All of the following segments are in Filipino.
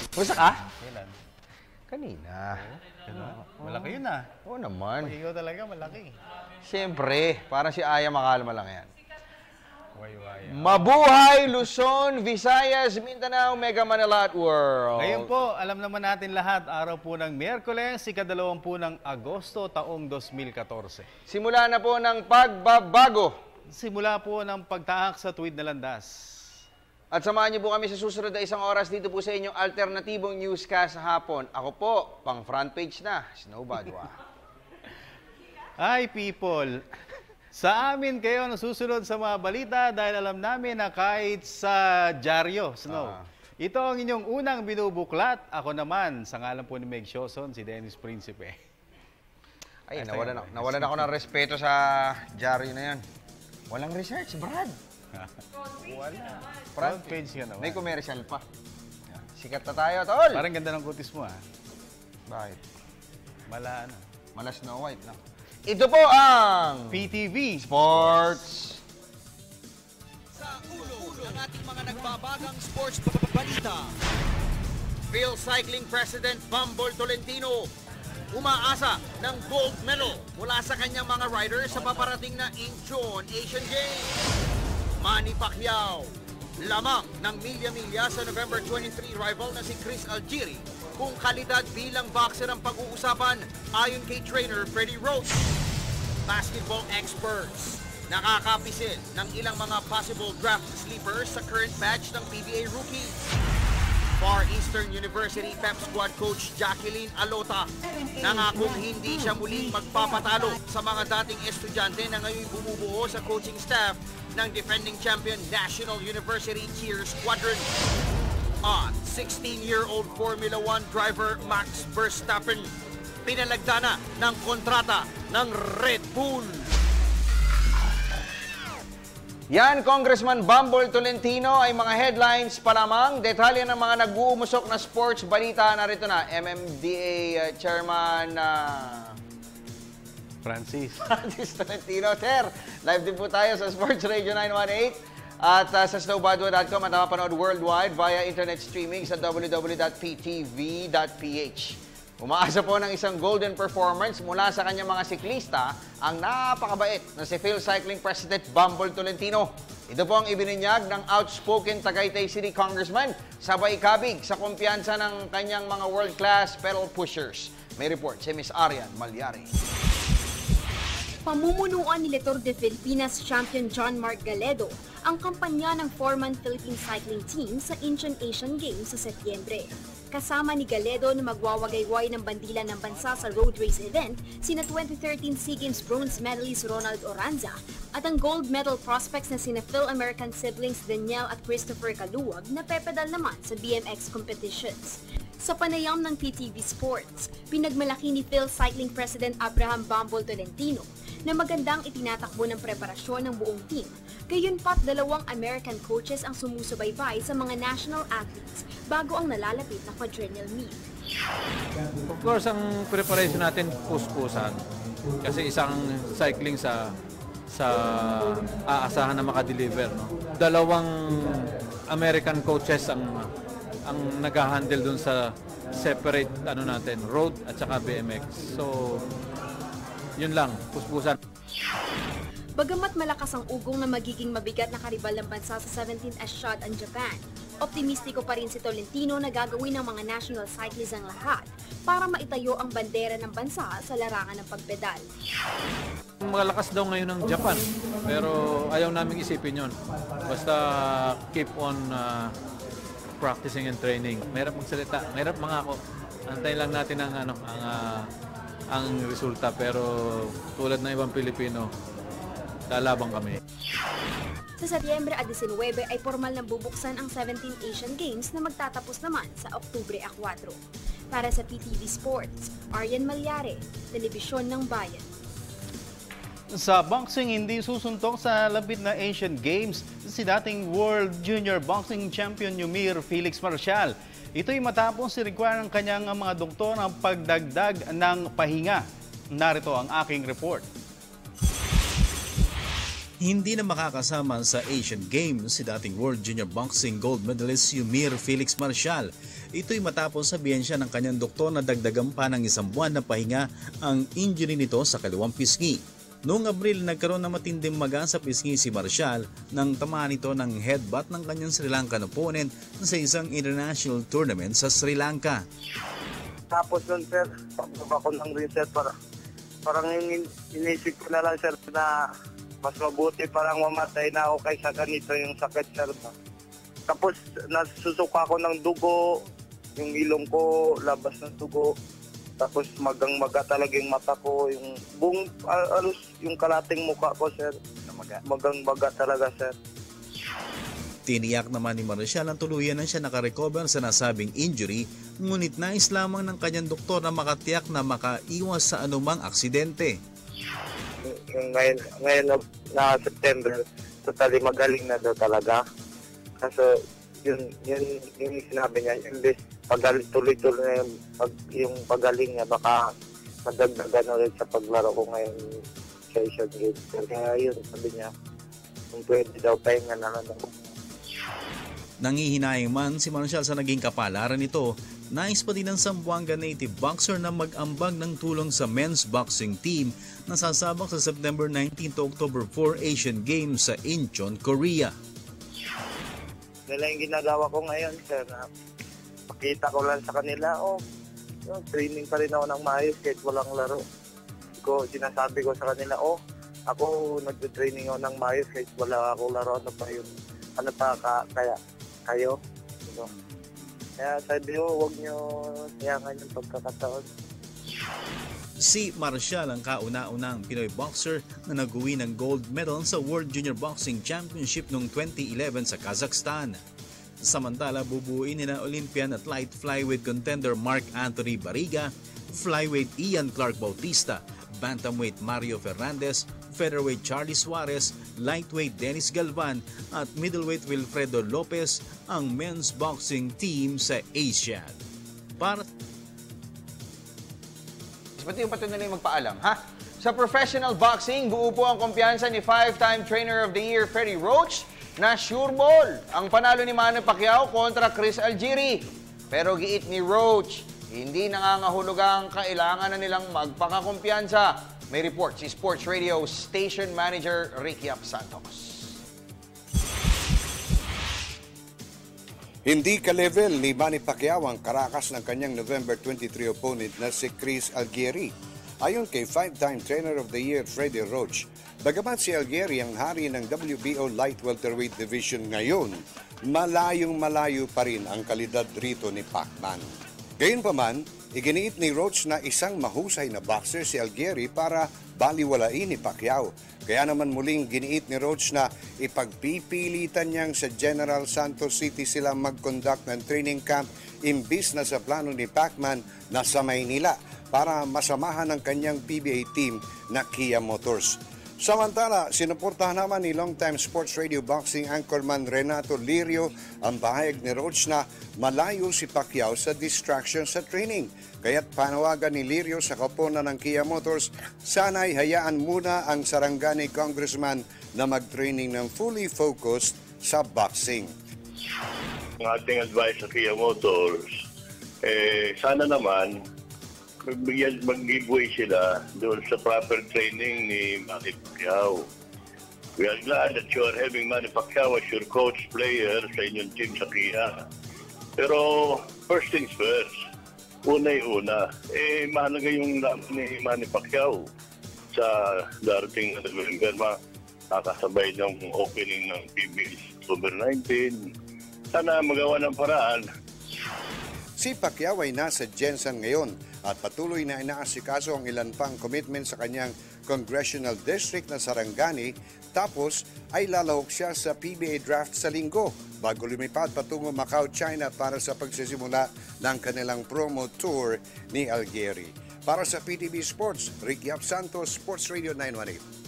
Pusa ka? Kailan? Kanina. Malaki yun ah. Oo naman. Pag ikaw talaga, malaki. Siyempre, parang si Aya Makalma lang yan. Waywaya. Mabuhay, Luzon, Visayas, Mindanao, Mega Manila at World. Ngayon po, alam naman natin lahat, araw po ng Miyerkules, ika-20 ng Agosto, taong 2014. Simula na po ng pagbabago. Simula po ng pagtahak sa tuwid na landas. At samahan niyo po kami sa susunod na isang oras dito po sa inyong alternatibong newscast sa hapon. Ako po, pang front page na, Snow Badwa. Hi people! Sa amin kayo nasusunod sa mga balita dahil alam namin na kahit sa dyaryo, Snow, ito ang inyong unang binubuklat. Ako naman, sa ngalan po ni Meg Sioson, si Dennis Principe. Ay, nawalan ako ng respeto sa dyaryo na yan. Walang research, Brad. Wala. Front page ka naman. May commercial pa. Sikat na tayo, tol. Parang ganda ng kutis mo, ha? Bakit? Mala, ano? Mala Snow White, no? Ito po ang PTV Sports. Sa ulo ng ating mga nagbabagang sports balita. Phil Cycling President Bambol Tolentino umaasa ng gold medal mula sa kanyang mga riders sa paparating na Incheon Asian Games. Manny Pacquiao, lamang ng milya-milya sa November 23 rival na si Chris Algieri kung kalidad bilang boxer ang pag-uusapan ayon kay trainer Freddie Roach. Basketball experts, nakakapisil ng ilang mga possible draft sleepers sa current batch ng PBA rookies. Far Eastern University Pep Squad coach Jacqueline Alota nangakong hindi siya muling magpapatalo sa mga dating estudyante na ngayon bumubuo sa coaching staff ng defending champion National University Cheer Squadron. At 16-year-old Formula 1 driver Max Verstappen pinalagda na ng kontrata ng Red Bull. Yan, Congressman Bambol Tolentino, ay mga headlines pa lamang. Detalye ng mga nag-uumusok na sports balita. Narito na, MMDA Chairman Francis Tolentino. Sir, live din po tayo sa Sports Radio 918 at sa snowbadwa.com at mapanood worldwide via internet streaming sa www.ptv.ph. Umaasa po ng isang golden performance mula sa kanyang mga siklista ang napakabait na si Phil Cycling President Bambol Tolentino. Ito po ang ibinunyag ng outspoken Tagaytay City Congressman sabay kabig sa kumpiyansa ng kanyang mga world-class pedal pushers. May report si Ms. Arian Malyari. Pamumunuan ni Tour de Filipinas champion John Mark Galedo ang kampanya ng 4-man Philippine cycling team sa Incheon Asian Games sa Setyembre. Kasama ni Galedo na magwawagayway ng bandila ng bansa sa road race event sina 2013 SEA Games bronze medalist Ronald Oranza at ang gold medal prospects na sina Phil-American siblings Danielle at Christopher Kaluwag na pepedal naman sa BMX competitions. Sa panayam ng PTV Sports, pinagmalaki ni Phil Cycling President Abraham Bambol Tolentino na magandang itinatakbo ng preparasyon ng buong team. Gayunpat 2 American coaches ang sumusubaybay sa mga national athletes bago ang nalalapit na quadrennial meet. Of course, ang preparation natin puspusan kasi isang cycling sa aasahan na makadeliver. No? 2 American coaches ang nag-handle dun sa separate natin, road at saka BMX. So, yun lang, puspusan. Bagamat malakas ang ugong na magiging mabigat na karibal ng bansa sa 17th Asiad ang Japan, optimistiko pa rin si Tolentino na gagawin ng mga national cyclists ang lahat para maitayo ang bandera ng bansa sa larangan ng pagpedal. Malakas daw ngayon ng Japan, pero ayaw naming isipin yun. Basta keep on practicing and training. Mahirap magsalita, mahirap mangako. Antayin lang natin ang resulta, pero tulad ng ibang Pilipino, lalaban kami. Sa Setyembre 19 ay formal na bubuksan ang 17 Asian Games na magtatapos naman sa Oktubre 4. Para sa PTV Sports, Arian Malyari, Telebisyon ng Bayan. Sa boxing, hindi susuntok sa lapit na Asian Games si dating World Junior Boxing Champion Yumir Felix Marcial. Ito'y matapos i-require ng kanyang mga doktor ang pagdagdag ng pahinga. Narito ang aking report. Hindi na makakasama sa Asian Games si dating World Junior Boxing gold medalist Yumir Felix Marcial. Ito'y matapos sabihan siya ng kanyang doktor na dagdagan pa ng 1 buwan na pahinga ang injury nito sa kaliwang pisngi. Noong Abril, nagkaroon ng matinding maga sa pisngi si Marcial nang tamaan ito ng headbutt ng kanyang Sri Lankan opponent sa isang international tournament sa Sri Lanka. Tapos nun, sir, pagbaba ko ng rin, sir, parang inisip ko na lang, sir, na mas mabuti parang mamatay na ako kaysa ganito yung sakit, sir. Tapos nasusuka ako ng dugo, yung ilong ko labas ng dugo. Tapos magang-maga talaga yung mata ko, yung buong, yung kalating mukha ko, sir. Magang-maga talaga, sir. Tiniyak naman ni Marcial ang tuluyan na siya nakarecover sa nasabing injury, ngunit nais lamang ng kanyang doktor na makatiyak na makaiwas sa anumang aksidente. Ngayon na September, totally magaling na daw talaga. Kaso yun yung sinabi niya, imbes tuloy-tuloy na yung pagaling niya, baka madagdagan ulit sa paglaro ko ngayon sa Asian Games. Kaya yun, sabi niya, kung pwede daw pahinga na lang. Nangihinayang man si Marcial sa naging kapalaran nito, nais pa din ng Zamboanga native boxer na mag-ambag ng tulong sa men's boxing team na sasabak sa September 19 to October 4 Asian Games sa Incheon, Korea. Nila yung ginagawa ko ngayon, sir, na pakita ko lang sa kanila, training pa rin ako ng maayos kahit walang laro. Sinasabi ko sa kanila, ako nagte-training ako ng maayos kahit wala ako laro. Ano pa kaya kayo? Kaya sabi ko, huwag nyo siyangan yung pagkakataon. Si Marcial ang kauna-unang Pinoy boxer na nag-uwi ng gold medal sa World Junior Boxing Championship noong 2011 sa Kazakhstan. Samantala, bubuuin nila Olympian at light flyweight contender Mark Anthony Barriga, flyweight Ian Clark Bautista, bantamweight Mario Fernandez, featherweight Charlie Suarez, lightweight Dennis Galvan at middleweight Wilfredo Lopez ang men's boxing team sa Asia. Pati yung patuloy na magpaalam, ha? Sa professional boxing, buo po ang kumpiyansa ni 5-time Trainer of the Year Freddie Roach na sure ball ang panalo ni Manny Pacquiao kontra Chris Algieri. Pero giit ni Roach, hindi nangangahulugang kailangan na nilang magpakakumpiyansa. May report si Sports Radio Station Manager Ricky Santos. Hindi ka-level ni Manny Pacquiao ang karakas ng kanyang November 23 opponent na si Chris Algieri. Ayon kay 5-time Trainer of the Year Freddie Roach, bagamat si Algieri ang hari ng WBO Light Welterweight Division ngayon, malayong-malayo pa rin ang kalidad rito ni Pacman. Gayunpaman, iginiit ni Roach na isang mahusay na boxer si Algieri para baliwalain ni Pacquiao. Kaya naman muling giniit ni Roach na ipagpipilitan niyang sa General Santos City sila mag-conduct ng training camp imbis na sa plano ni Pacman na sa Maynila para masamahan ng kanyang PBA team na Kia Motors. Samantala, sinuportahan naman ni longtime Sports Radio Boxing anchorman Renato Lirio ang bahayag ni Roach na malayo si Pacquiao sa distraction sa training. Kaya't panawagan ni Lirio sa koponan ng Kia Motors, sana'y hayaan muna ang Sarangani congressman na mag-training ng fully focused sa boxing. Ang ating advice sa Kia Motors, sana naman mag-giveaway sila doon sa proper training ni Manny Pacquiao. We are glad that you are having Manny Pacquiao as your coach player sa inyong team sa Kia. Pero first things first, una-una, mahalaga yung laban ni Manny Pacquiao sa darating na November, makakasabay ng opening ng PBA October 19. Sana magawa ng paraan. Si Pacquiao ay nasa Jensen ngayon at patuloy na inaasikaso ang ilan pang commitment sa kanyang congressional district na Sarangani, tapos ay lalahok siya sa PBA draft sa linggo bago lumipad patungo Macau, China para sa pagsisimula ng kanilang promo tour ni Algieri. Para sa PTV Sports, Ricky Santos, Sports Radio 918.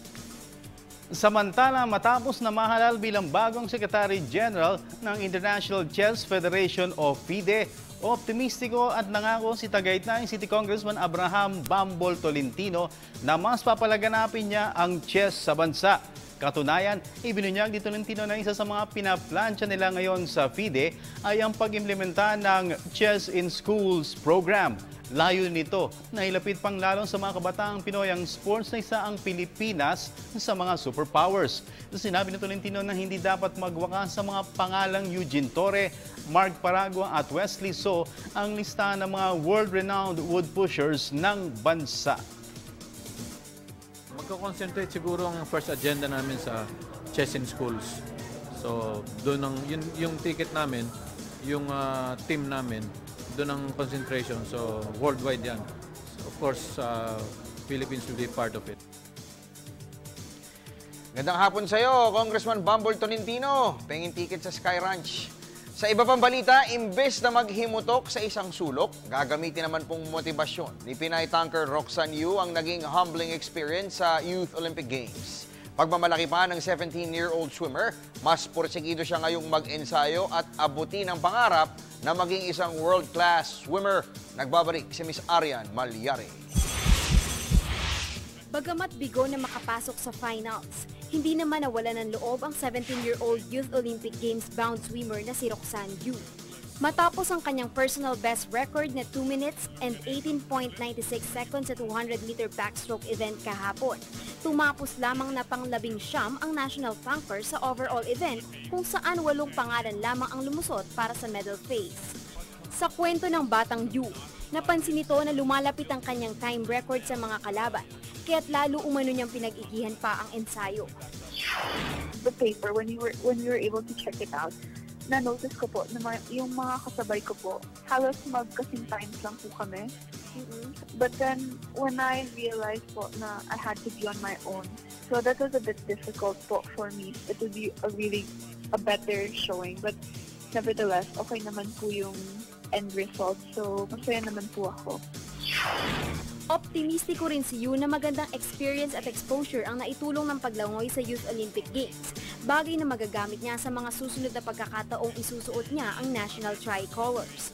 Samantala, matapos na mahalal bilang bagong Secretary General ng International Chess Federation o FIDE, optimistiko at nangako si Tagaytay City Congressman Abraham Bambol Tolentino na mas papalaganapin niya ang chess sa bansa. Katunayan, ibinunyag ni Tolentino na isa sa mga pinaplansya nila ngayon sa FIDE ay ang pag-implementa ng Chess in Schools program. Layo nito na ilapit pang lalong sa mga kabataang Pinoy ang sports na isa ang Pilipinas sa mga superpowers. Sinabi ni Tolentino na hindi dapat magwakas sa mga pangalang Eugene Torre, Mark Paragua at Wesley So ang listahan ng mga world-renowned wood pushers ng bansa. Magko-concentrate siguro ang first agenda namin sa chess in schools. So, doon yung ticket namin, yung team namin, doon ang concentration. So, worldwide yan. So, of course, Philippines will be part of it. Gandang hapon sa iyo, Congressman Bumble Tolentino. Pengin ticket sa Sky Ranch. Sa iba pang balita, imbes na maghimutok sa isang sulok, gagamitin naman pong motibasyon ni Pinay tanker Roxanne Yu ang naging humbling experience sa Youth Olympic Games. Pagmamalaki pa ng 17-year-old swimmer, mas porsigido siya ngayong mag-ensayo at abutin ang pangarap na maging isang world-class swimmer. Nagbabalik si Miss Arian Malyari. Bagamat bigo na makapasok sa finals, hindi naman nawala ng loob ang 17-year-old Youth Olympic Games bound swimmer na si Roxanne Yu. Matapos ang kanyang personal best record na 2 minutes and 18.96 seconds sa 200-meter backstroke event kahapon, tumapos lamang na pang-19 ang national tanker sa overall event kung saan 8 pangalan lamang ang lumusot para sa medal phase. Sa kwento ng batang Yu, napansin nito na lumalapit ang kanyang time record sa mga kalaban, kaya't lalo umano niyang pinag-igihan pa ang ensayo. The paper, when we were able to check it out, na-notice ko po na yung mga kasabay ko po, halos magkasing times lang po kami. But then, when I realized po na I had to be on my own, so that was a bit difficult po for me. It would be a better showing. But nevertheless, okay naman po yung end result. So, masaya naman po ako. Optimistiko rin si Yu na magandang experience at exposure ang naitulong ng paglangoy sa Youth Olympic Games, bagay na magagamit niya sa mga susunod na pagkakataong isusuot niya ang national tricolors.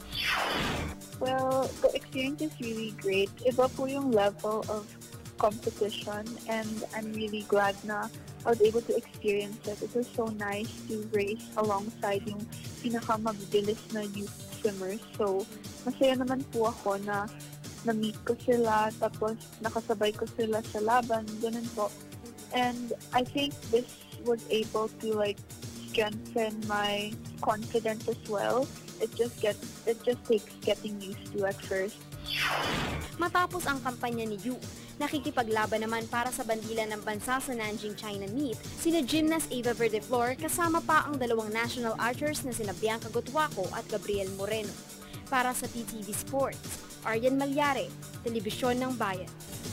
Well, the experience is really great. Iba po yung level of competition and I'm really glad na I was able to experience it. It was so nice to race alongside yung pinakamabilis na youth swimmers. So, masaya naman po ako na na-meet ko sila, tapos nakasabay ko sila sa laban, ganun po. And I think this was able to strengthen my confidence as well. It just takes getting used to at first. Matapos ang kampanya ni Yu, nakikipaglaban naman para sa bandila ng bansa sa Nanjing China Meet sina gymnast Ava Verdeflor kasama pa ang 2 national archers na sina Bianca Gutwaco at Gabriel Moreno. Para sa PTV Sports, Arian Malyari, Telebisyon ng Bayan.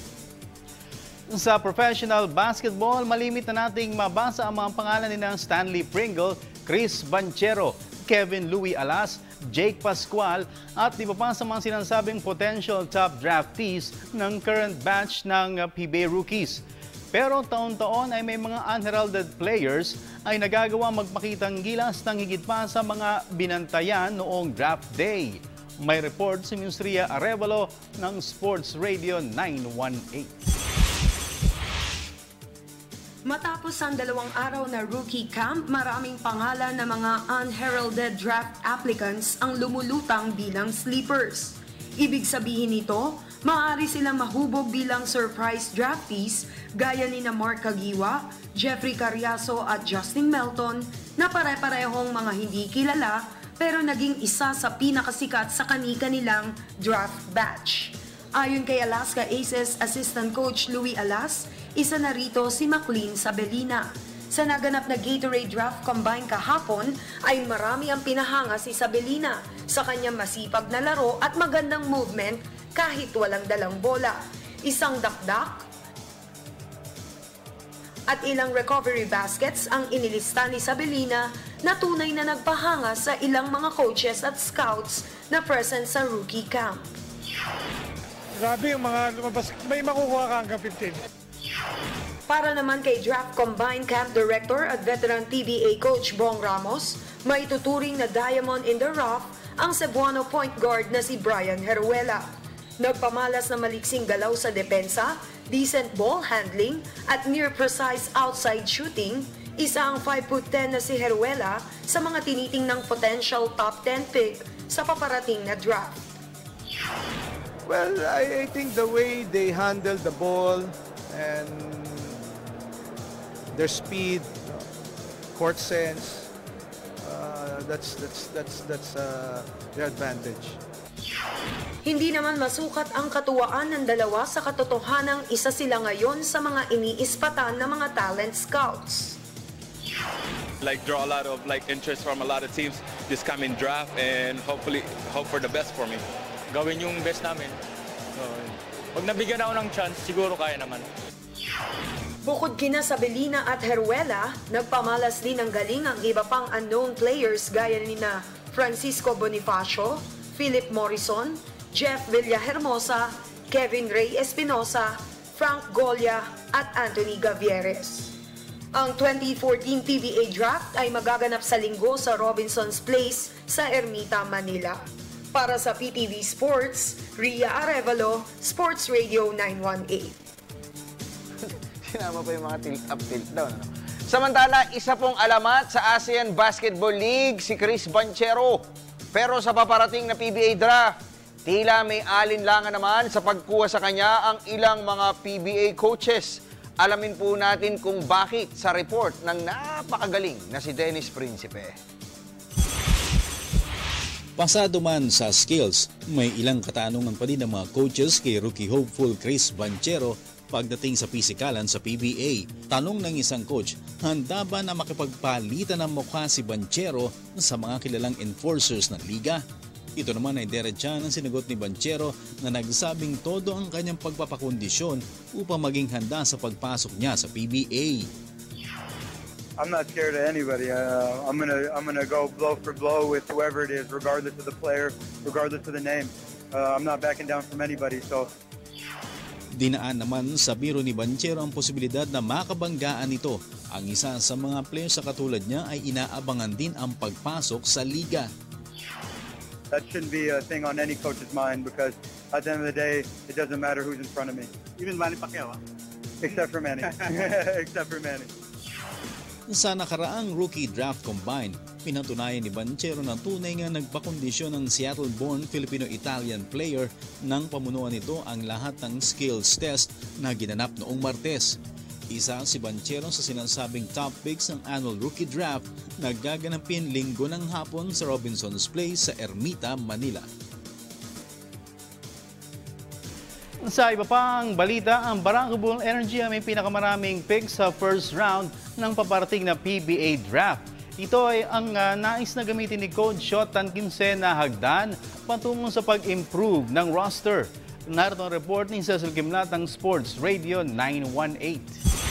Sa professional basketball, malimit na nating mabasa ang mga pangalan ni Stanley Pringle, Chris Banchero, Kevin Louie Alas, Jake Pascual at iba pa sa mga sinasabing potential top draftees ng current batch ng PBA rookies. Pero taon-taon ay may mga unheralded players ay nagagawa magpakitang gilas ng higit pa sa mga binantayan noong draft day. May report si Ms. Ria Arevalo ng Sports Radio 918. Matapos ang 2 araw na rookie camp, maraming pangalan ng mga unheralded draft applicants ang lumulutang bilang sleepers. Ibig sabihin nito, maaari silang mahubog bilang surprise draftees gaya ni Mark Caguiwa, Jeffrey Carriazo at Justin Melton na pare-parehong mga hindi kilala pero naging isa sa pinakasikat sa kani-kanilang draft batch. Ayon kay Alaska Aces Assistant Coach Louie Alas, isa na rito si Maclean Sabelina. Sa naganap na Gatorade Draft Combine kahapon ay marami ang pinahanga si Sabelina sa kanyang masipag na laro at magandang movement kahit walang dalang bola. Isang dakdak at ilang recovery baskets ang inilista ni Sabelina na tunay na nagpahanga sa ilang mga coaches at scouts na present sa rookie camp. Grabe yung mga lumabas, may makukuha ka hanggang 15. Para naman kay Draft Combine Camp Director at veteran TBA coach Bong Ramos, may tuturing na diamond in the rough ang Cebuano point guard na si Brian Heruela. Nagpamalas na maliksing galaw sa depensa, decent ball handling at near-precise outside shooting, isa ang 5'10" na si Heruela sa mga tinitingnang potential top 10 pick sa paparating na draft. Well, I think the way they handle the ball and their speed, court sense, that's their advantage. Hindi naman masukat ang katuwaan ng dalawa sa katotohanang isa sila ngayon sa mga iniispatan ng mga talent scouts. Draw a lot of interest from a lot of teams this coming draft and hopefully hope for the best for me. Gawin yung best namin. Pag nabigyan ako ng chance, siguro kaya naman. Bukod kina Sabelina at Heruela, nagpamalas din ng galing ang iba pang unknown players gaya ni na Francisco Bonifacio, Philip Morrison, Jeff Villahermosa, Kevin Ray Espinosa, Frank Golia at Anthony Gavieres. Ang 2014 PBA Draft ay magaganap sa Linggo sa Robinson's Place sa Ermita, Manila. Para sa PTV Sports, Ria Arevalo, Sports Radio 918. Sinama pa yung mga tilt-up, tilt-down. Ano? Samantala, isa pong alamat sa ASEAN Basketball League, si Chris Banchero. Pero sa paparating na PBA Draft, tila may alinlangan naman sa pagkuha sa kanya ang ilang mga PBA coaches. Alamin po natin kung bakit sa report ng napakagaling na si Dennis Principe. Pasado man sa skills, may ilang katanungan pa din ng mga coaches kay rookie hopeful Chris Banchero pagdating sa pisikalan sa PBA. Tanong ng isang coach, handa ba na makipagpalitan ng mukha si Banchero sa mga kilalang enforcers ng liga? Ito naman ay diretsa ng sinagot ni Banchero na nagsabing todo ang kanyang pagpapakondisyon upang maging handa sa pagpasok niya sa PBA. I'm not scared of anybody. I'm gonna go blow for blow with whoever it is, regardless of the player, regardless of the name. I'm not backing down from anybody. So. Dinaan naman sa biro ni Banchero ang posibilidad na makabanggaan nito. Ang isa sa mga players sa katulad niya ay inaabangan din ang pagpasok sa liga. That shouldn't be a thing on any coach's mind because at the end of the day, it doesn't matter who's in front of me. Even Manny Pacquiao, Except for Manny. Except for Manny. Sa nakaraang rookie draft combine, pinatunayan ni Banchero na tunay nga nagpakondisyon ng Seattle-born Filipino-Italian player nang pamunuan nito ang lahat ng skills test na ginanap noong Martes. Isa si Banchero sa sinasabing top picks ng annual rookie draft na gaganapin Linggo ng hapon sa Robinson's Place sa Ermita, Manila. Sa iba pang balita, ang Barangay Bull Energy ay may pinakamaraming picks sa first round ng paparating na PBA Draft. Ito ay ang nais na gamitin ni Coach Shotan Quince na hagdan patungo sa pag-improve ng roster. Narito ang report ni Cecil Kimlat ng Sports Radio 918.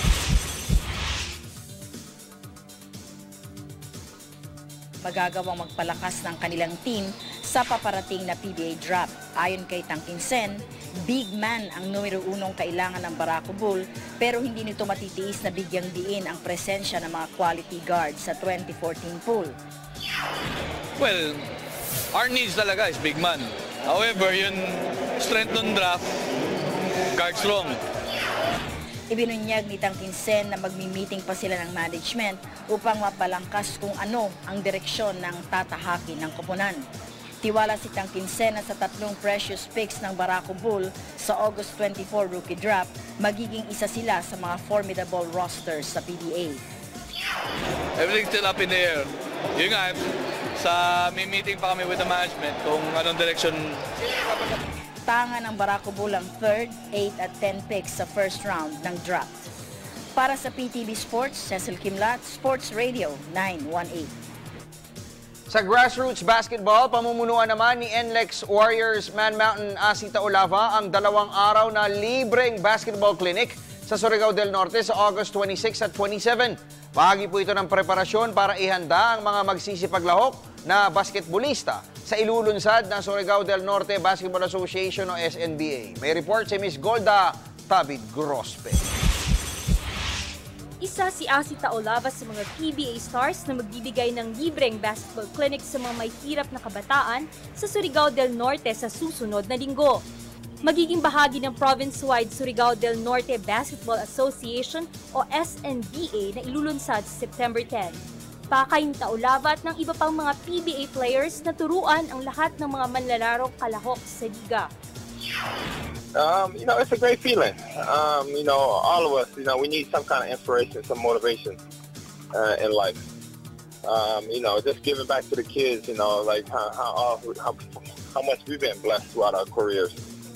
Magagawang magpalakas ng kanilang team sa paparating na PBA Draft. Ayon kay Tangkinsen, big man ang numero 1 kailangan ng Barako Bull pero hindi nito matitiis na bigyang diin ang presensya ng mga quality guards sa 2014 pool. Well, our needs talaga is big man. However, yung strength ng draft, guards long. Ibinunyag ni Tangkinsen na magmi-meeting pa sila ng management upang mapalangkas kung ano ang direksyon ng tatahakin ng koponan. Tiwala si Tangkinsen na sa 3 precious picks ng Barako Bull sa August 24 rookie draft, magiging isa sila sa mga formidable rosters sa PBA. Everything's still up in the air. Yun nga, may meeting pa kami with the management kung anong direction. Tangan ng Barako Bull ang 3rd, 8 at 10 picks sa first round ng draft. Para sa PTV Sports, Cecil Kimlat, Sports Radio 918. Sa grassroots basketball, pamumunuan naman ni NLEX Warriors Man Mountain Asita Olava ang 2 araw na libreng basketball clinic sa Surigao del Norte sa August 26 at 27. Bahagi po ito ng preparasyon para ihanda ang mga magsisipaglahok na basketballista sa ilulunsad ng Surigao del Norte Basketball Association o SNBA. May report si Ms. Golda Tabid Grospe. Isa si Asita Olava sa mga PBA stars na magbibigay ng libreng basketball clinic sa mga may hirap na kabataan sa Surigao del Norte sa susunod na linggo. Magiging bahagi ng province-wide Surigao del Norte Basketball Association o SNBA na ilulunsad sa September 10. Pakay ng Taulava at ng iba pang mga PBA players na turuan ang lahat ng mga manlalarong kalahok sa liga. It's a great feeling. All of us, we need some kind of inspiration, some motivation in life. Just giving back to the kids, like how much we've been blessed throughout our careers.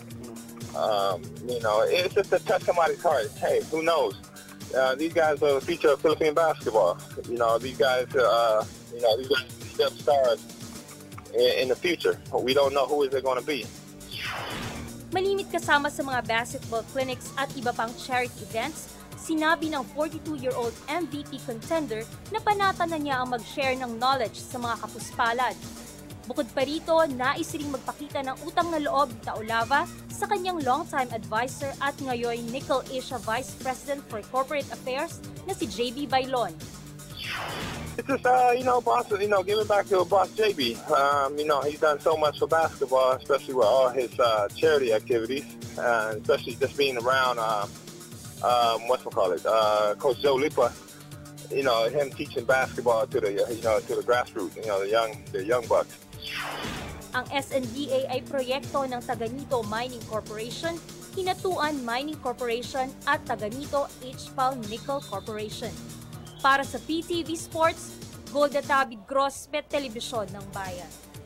It's just to touch somebody's heart. Hey, who knows? These guys are the future of Philippine basketball. These guys are step stars in the future. We don't know who is it going to be. Malimit kasama sa mga basketball clinics at iba pang charity events, sinabi ng 42-year-old MVP contender na panata na niya ang mag-share ng knowledge sa mga kapuspalad. Bukod pa rito, nais ring magpakita ng utang na loob ni Taulava sa kanyang longtime advisor at ngayon Nickel Asia Vice President for Corporate Affairs na si JB Bailon. It's just, boss, giving back to Boss JB. He's done so much for basketball, especially with all his charity activities, especially just being around, Coach Joe Lipa. Him teaching basketball to the grassroots, the young bucks. Ang SNBA ay proyekto ng Taganito Mining Corporation, Hinatuan Mining Corporation at Taganito HPAL Nickel Corporation. Para sa PTV Sports, Golda David Gross, Pet Telebisyon ng Bayan.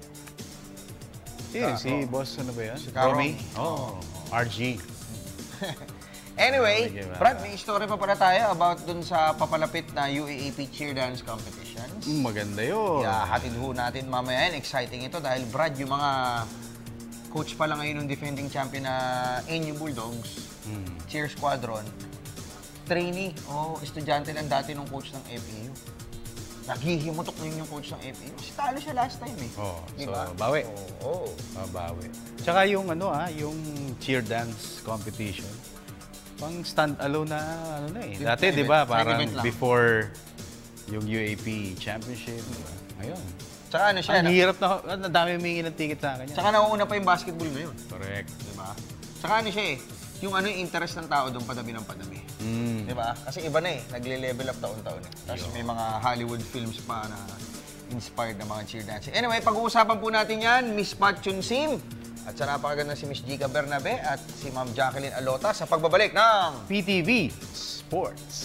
Si Boss, ano ba yan? Si Caro. Romy? RG. Anyway, Brad, may story pa pala tayo about dun sa papalapit na UAAP Cheer Dance Competitions. Maganda yun. Hatid ho natin mamaya yan. Exciting ito dahil Brad, yung mga coach pa lang ngayon ng defending champion na NU Bulldogs, Cheer Squadron, trainee o estudyante lang dati ng coach ng FAU. Naghihimutok na yung coach ng FAU. Kasi talo siya last time eh. So, bawi. Bawi. Tsaka yung yung cheer dance competition, pang stand-alone na Dati, di ba, parang before yung UAP Championship, diba? Ngayon. Tsaka ano siya? Ang hirap na, dami humingi ng ticket sa akin. Tsaka nauuna pa yung basketball ngayon. Correct. Diba? Tsaka ano siya yung interest ng tao doon padabi ng padabi. Diba? Kasi iba na nagle-level up taon-taon Tapos may mga Hollywood films pa na inspired na mga cheer dancing. Anyway, pag-uusapan po natin yan, Miss Pat Chun Sim, at sa napakaganda si Miss Jika Bernabe at si Ma'am Jacqueline Alota sa pagbabalik ng PTV Sports.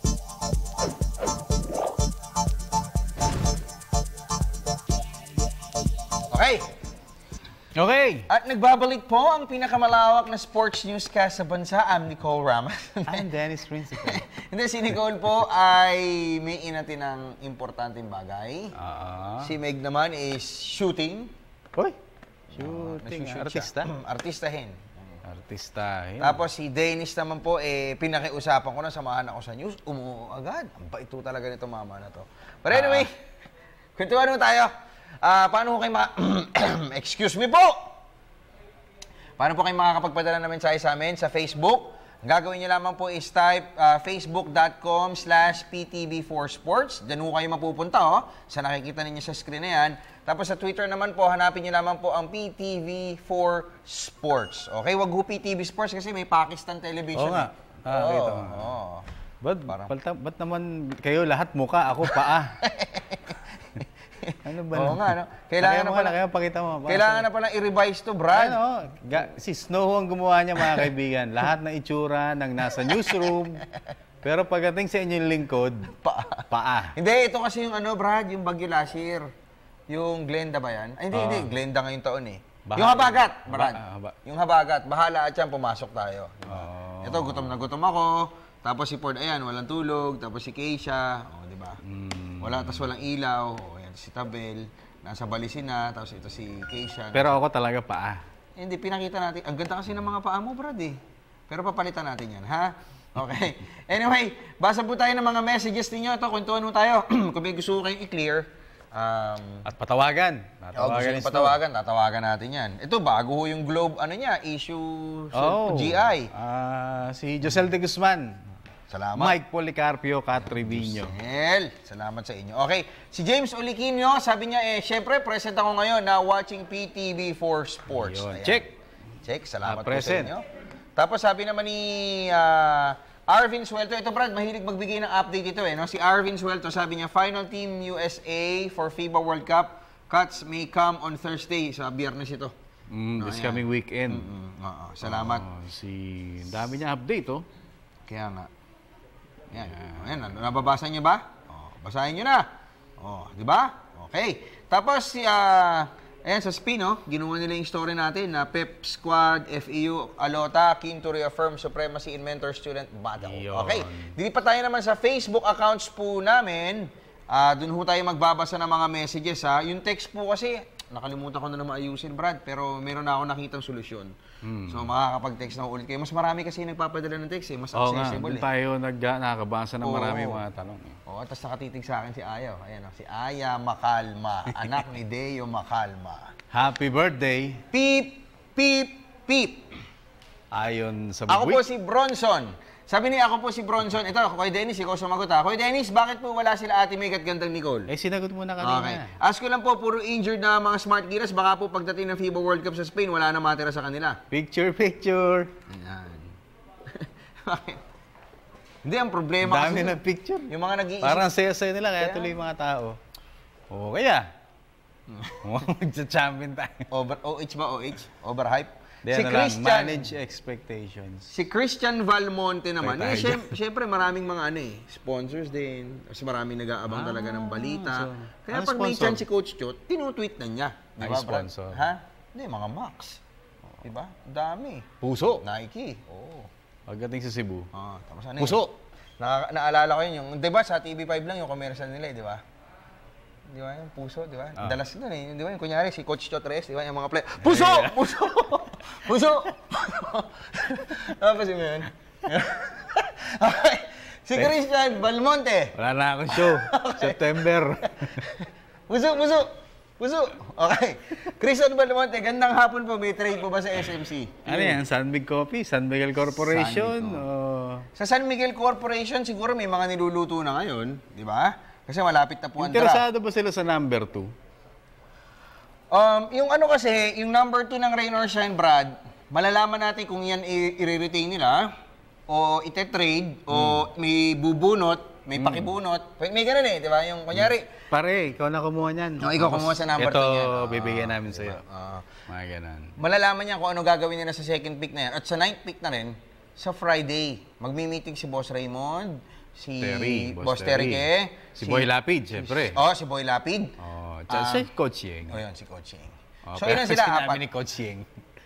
Okay. At nagbabalik po ang pinakamalawak na sports newscast sa bansa. I'm Nicole Ramos. I'm Dennis Principe. Hindi, si Nicole po ay may inatin ng importanteng bagay. Si Meg naman is shooting. Shooting. Artista? Artistahin. Artistahin. Tapos si Dennis naman po, pinakiusapan ko na, samahan ako sa news. Umuo agad. Ang bait talaga nito mama na to. But anyway, kwentuhan mo tayo. Paano ko kayo excuse me po! Paano po kayo makakapagpadala ng mensahe sa amin sa Facebook? Ang gagawin niyo lamang po is type facebook.com/PTV4Sports. Diyan po kayo mapupunta sa nakikita ninyo sa screen na yan. Tapos sa Twitter naman po, hanapin niyo lamang po ang PTV4Sports. Okay, wag ho PTV Sports kasi may Pakistan Television. Oo nga. Ba't naman kayo lahat muka, ako paa? Ano ba? Oo nga, no? Kailangan na pala i-revise to, Brad. Si Snow ang gumawa niya, mga kaibigan. Lahat ng itsura ng nasa newsroom. Pero pagdating sa inyong lingkod, paa. Hindi, ito kasi yung Brad, yung Bagyo last year. Yung Glenda ba yan? Ay, hindi. Glenda ngayong taon yung Habagat, Brad. Yung Habagat. Bahala at yan, pumasok tayo. Ito, gutom na gutom ako. Tapos si Ford, ayan, walang tulog. Tapos si Keisha, diba? Tapos walang ilaw. Si Tabel, nasa Balisin na, tapos ito si Keisha. Pero ako talaga paa. Hindi, pinakita natin. Ang ganda kasi ng mga paa mo, Brad Pero papalitan natin yan, ha? Okay. Anyway, basa po tayo ng mga messages ninyo. Ito, kwentuhan mo tayo. Kung may gusto kayong i-clear. At patawagan. Tatawagan natin yan. Ito, bago ho yung Globe, issue sa GI. Si Josel de Guzman. Salamat. Mike Policarpio, Kat Trevino. Salamat sa inyo. Okay, si James Oliquino, sabi niya, syempre, present ako ngayon na watching PTV4 Sports. Check. Check, salamat po sa Present. inyo. Tapos sabi naman ni Arvin Suelto, ito Brad, mahilig magbigay ng update ito no? Si Arvin Suelto, sabi niya, Final Team USA for FIBA World Cup, cuts may come on Thursday, sa Biyernes ito. This coming weekend. Salamat. Dami niya update, Kaya nga. Yan. Ayan, nababasa niyo ba? Basahin niyo na. Di ba? Okay. Tapos, ayan, sa spin, ginawa nila yung story natin na Pep Squad, FEU, Alota, keen to reaffirm supremacy in mentor-student battle. Okay. Dilipat tayo naman sa Facebook accounts po namin. Doon ho tayo magbabasa ng mga messages. Yung text po kasi, nakalimutan ko na maayusin, Brad, pero meron na ako nakitang solusyon. So, makakapag-text na ulit kayo. Mas marami kasi nagpapadala ng text, mas accessible. Oo nga, tayo nakakabasa ng marami mga tanong. Tapos nakatitig sa akin si Aya. Ayan, si Aya Makalma, anak ni Deo Makalma. Happy birthday. Peep, peep, peep. Ayon sa Ako po si Bronson. Sabi niya, ako po si Bronson. Ito, Kuya Dennis, ikaw sumagot Kuya Dennis, bakit po wala sila Ate Meg at Gandang Nicole? Sinagot mo na kanina. Okay. Ask ko lang po, puro injured na mga smart giras. Baka po pagdating ng FIBA World Cup sa Spain, wala na matira sa kanila. Picture. Ayan. Hindi, ang problema dami ng picture. Yung mga nag-iisip. Parang saya-saya nila, kaya tuloy yung mga tao. Kaya. Magsa-champion tayo. OH ba? OH? Overhype? Si Christian, manage expectations. Si Christian Valmonte naman, siyempre maraming mga sponsors din. Mas maraming nag-aabang talaga ng balita. Kaya pag may chance si Coach Chot, tinutweet na niya. Ay, sponsor. Hindi, mga Max. Diba? Dami. Puso. Nike. Pagdating sa Cebu. Tapos Puso. Naalala ko yun. Diba sa TV5 lang yung commercial nila, di ba? Di ba? Yung puso, di ba? Dalas nun Di ba? Yung kunyari, si Coach Chot Reyes, di ba? Yung mga play, puso! Puso! Puso! Tapos yun yun. Okay. Si Christian Valmonte. Wala na akong show. September. Puso! Puso! Puso! Okay. Christian Valmonte, gandang hapon po. May trade po ba sa SMC? Ano yan? San Miguel Coffee? San Miguel Corporation? Sa San Miguel Corporation, siguro may mga niluluto na ngayon. Di ba? Kasi malapit na po ang draft. Interesado ba sila sa number 2? Yung kasi, yung number 2 ng Rain or Shine, Brad, malalaman natin kung yan i-retain nila, o ite-trade, o may bubunot, may pakibunot. May ganun di ba? Yung kunyari. Pare, ikaw na kumuha niyan. Ikaw kumuha sa number 2 niyan. Ito, bibigyan namin sa'yo. Mga ganun. Malalaman niya kung ano gagawin nila sa second pick na yan. At sa 9th pick na rin, sa Friday, magmi-meeting si Boss Raymond, si Boss Terry, si Boy Lapid, siyempre. Si Boy Lapid. Si Coach Yeng. Yun, si Coach Yeng. So, ilan sila? Sinabi ni Coach Yeng.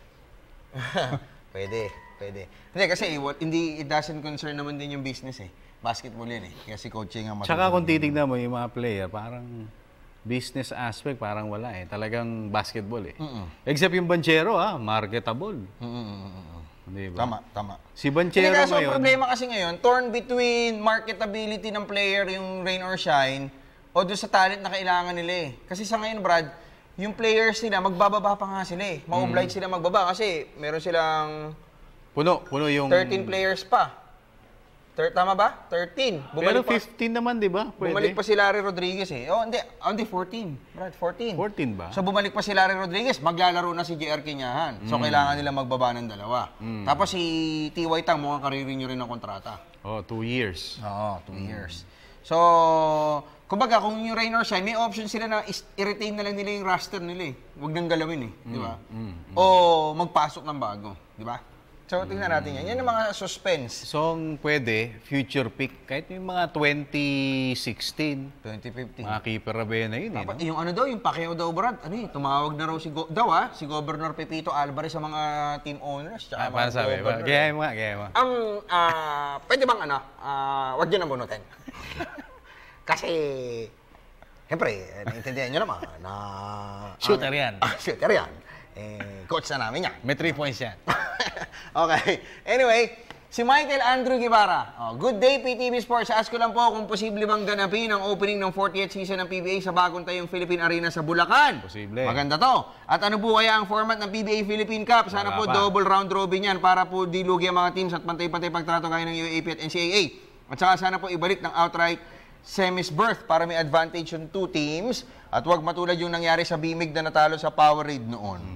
Pwede. Hindi, kasi it doesn't concern naman din yung business Basketball yan Kaya si Coach Yeng ang matulog. Tsaka kung titignan mo yung mga player, parang business aspect, parang wala Talagang basketball Except yung Banchero, marketable. Diba? Tama. Si Banchero ngayon. ngayon. Problema kasi ngayon, torn between marketability ng player, yung Rain or Shine, o doon sa talent na kailangan nila Kasi sa ngayon, Brad, yung players nila, magbababa pa nga sila Ma-oblige sila magbaba kasi meron silang... Puno yung... 13 players pa. Tama ba? 13. Pero 15 naman, di ba? Pwede. Bumalik pa si Larry Rodriguez Hindi, 14. Brad, 14. 14 ba? So bumalik pa si Larry Rodriguez, maglalaro na si JR Quinyahan. So kailangan nila magbaba ng dalawa. Tapos si T.Y. Tang, mukhang karirenew rin ng kontrata. 2 years. 2 years. So, kumbaga, kung yung Rain or Shine, may option sila na i-retain na lang nila yung roster nila Huwag nang galawin di ba? O magpasok ng bago, di ba? So, tingnan natin yan. Yan ang mga suspense. So, pwede, future pick, kahit yung mga 2016, 2015. Mga keeper Rabena yun Yung yung Pacquiao daw, Brad, tumawag na raw si Governor Pepito Alvarez sa mga team owners. Para sabi, gaya mo. Pwede bang wag nyo na bunutin. Kasi, siyempre, naiintindihan nyo naman na... Shooter yan. Shooter yan. Coach na namin yan. May 3 points yan. Okay. Anyway, si Michael Andrew Guevara. Good day, PTV Sports. Ask ko lang po kung posible bang ganapin ang opening ng 40th season ng PBA sa bagong tayong Philippine Arena sa Bulacan. Posible. Maganda to. At ano po kaya ang format ng PBA Philippine Cup? Sana po double round robin yan para po dilugi ang mga teams at pantay-pantay pagtrato gaya ng UAAP at NCAA. At saka sana po ibalik ng outright semis berth para may advantage yung 2 teams at wag matulad yung nangyari sa Bimig na natalo sa Powerade noon.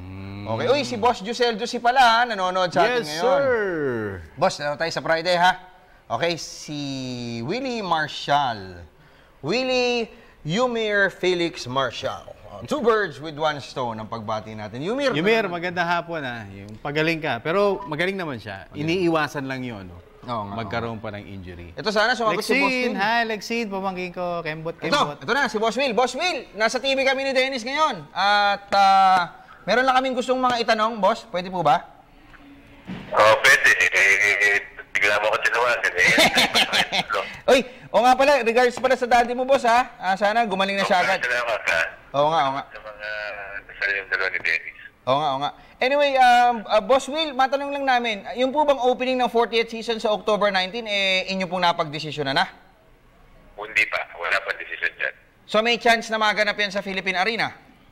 Okay. Uy, si Boss Jusel Jusi pala, nanonood sa atin ngayon. Yes, sir! Boss, laro tayo sa Friday, ha? Okay, si Willie Marshall. Willie Yumir Felix Marshall. Two birds with one stone ang pagbati natin. Yumir, magandang hapon, ha? Yung pagaling ka. Pero magaling naman siya. Iniiwasan lang yun, no? Magkaroon pa ng injury. Ito sana, sumagot si Boss Will. Hi, Lexine. Pamangkin ko. Kembot. Ito na, si Boss Will. Boss Will, nasa TV kami ni Dennis ngayon. At meron lang kaming gustong mga itanong, Boss. Pwede po ba? Pwede. Bigla mo ko tinawagan Uy, o nga pala, regards pala sa daddy mo, Boss, ha? Sana gumaling na siya agad. Salamat, ha? Oo nga. Sa mga nasal yung dalawa ni Dennis. Oo nga. Anyway, Boss Will, matanong lang namin, yung po bang opening ng 40th season sa October 19, inyo pong napag-desisyon na? Hindi pa. Wala pa decision dyan. So may chance na maganap yan sa Philippine Arena?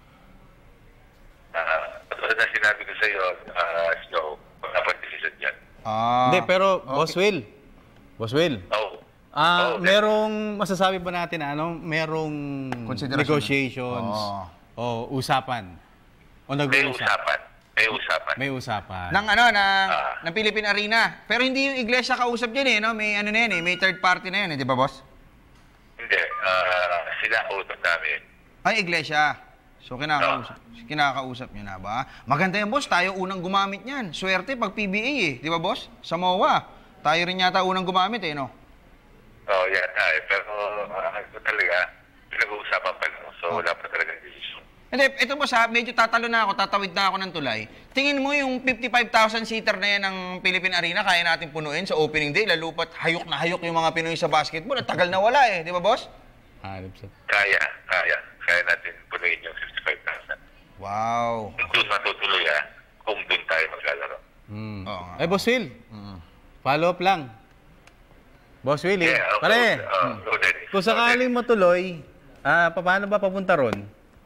Tulad na sinabi ko sa iyo, Snow, wala pa decision dyan. Hindi, pero Boss Will. Merong masasabi ba natin merong negotiations o usapan? O nag-uusap? May usapan. Ng Philippine Arena. Pero hindi yung iglesia kausap din no? May may third party na yun, di ba, Boss? Hindi, sila utot namin. Ay, iglesia. So kinakausap niyo na ba? Maganda yan, Boss. Tayo unang gumamit niyan. Swerte pag PBA di ba, Boss? Sa MOA. Tayo rin yata unang gumamit no? Yan pero talaga, pinag-uusapan pa lang. So wala pa talagang decision. Hindi, ito Boss medyo tatawid na ako ng tulay. Tingin mo yung 55,000-seater na yan ng Philippine Arena, kaya natin punuin sa opening day, lalo pat hayok na hayok yung mga Pinoy sa basketball. At tagal na wala di ba, Boss? Kaya natin punuin yung 55,000. Wow. Doon matutuloy kung doon tayo maglalaro. Boss Will, follow up lang. Boss Will, pare, kung sakaling matuloy, paano ba papunta ron?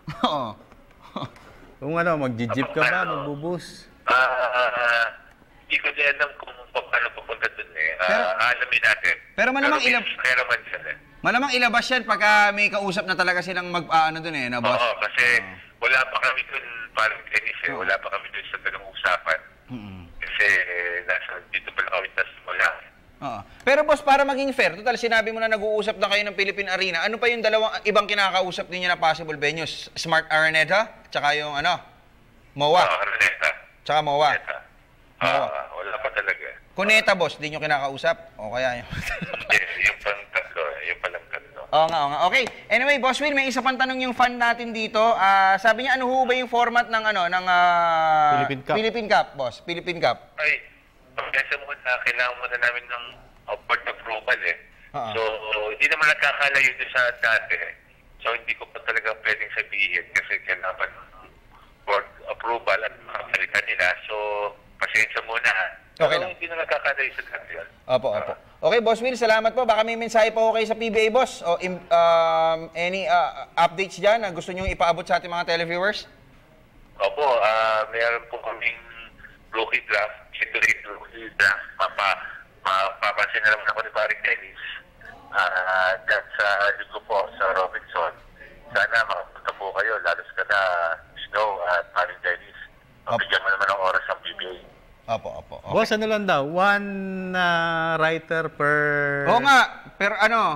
Kung mag-jeep ka ba, magbubus? Hindi ko din alam kung paano papunta dun alamin natin. Pero malamang ilabas yan pagka may kausap na talaga silang mag-ano dun na Boss? Oo, kasi wala pa kami dun, parang tennis wala pa kami dun sa ganung usapan. Kasi dito pa lang kami wala. Pero Boss, para maging fair, total sinabi mo na nag-uusap na kayo ng Philippine Arena, ano pa yung dalawang ibang kinakausap ninyo na possible venues? Smart Araneta, tsaka yung MOA? Araneta. Tsaka MOA? Wala pa talaga. Cuneta, Boss, di nyo kinakausap? O kaya yung... yung pang-tatlo, yung palang-tatlo. Oo nga. Okay, anyway, Boss Will, may isa pang tanong yung fan natin dito. Sabi niya, ano ho ba yung format ng Philippine Cup, Boss? Philippine Cup. Ay, pagkasa mo kailangan mo na namin ng board approval So, hindi naman nagkakalayo doon sa dati. So, hindi ko pa talaga pwedeng sabihin kasi kailangan board approval at makapalitan nila. So, pasensya muna Okay lang. Hindi na nagkakalayo sa dati yan. Opo. Okay, Boss Will, salamat po. Baka may mensahe po kayo sa PBA, Boss. O any updates dyan na gusto nyo ipaabot sa ating mga televiewers? Opo, mayroon po kaming rookie draft. Ito rookie draft. Mapapansin na naman ako ni Paring Dennis. Dyan sa ligo po, sa Robinson. Sana makapunta po kayo, lalos ka na Snow at Paring Dennis. Mabigyan mo naman ng oras ang PBA. Opo. Okay. Boss, ano lang daw? One writer per... Oo nga, per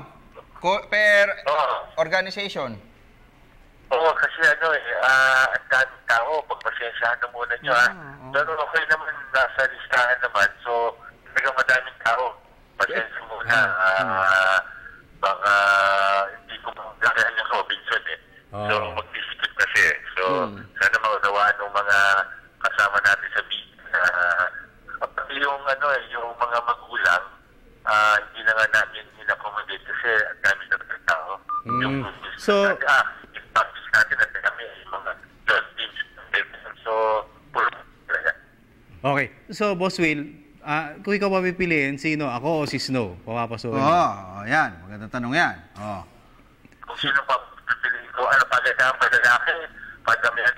organization. Oo, kasi ang daming tao, pagpasensyahan na muna nyo Pero okay naman, nasa listahan naman. So, talagang madaming tao. Pasensya muna. Baka hindi ko magkakahan yung Robinson So, mag-dispute kasi. So, sana maunawaan ng mga kasama natin sa beat. Pati yung mga magulang, hindi na nga namin in-accommodate kasi ang dami na tao. So, practice natin at kami mga teams. So, okay. So, Boss Will, kung ikaw papipiliin, sino? Ako o si Snow? Papapasukin. Yan. Magandang tanong yan. Kung sino papipiliin ko, pagkakang lalaki, pagkamihan.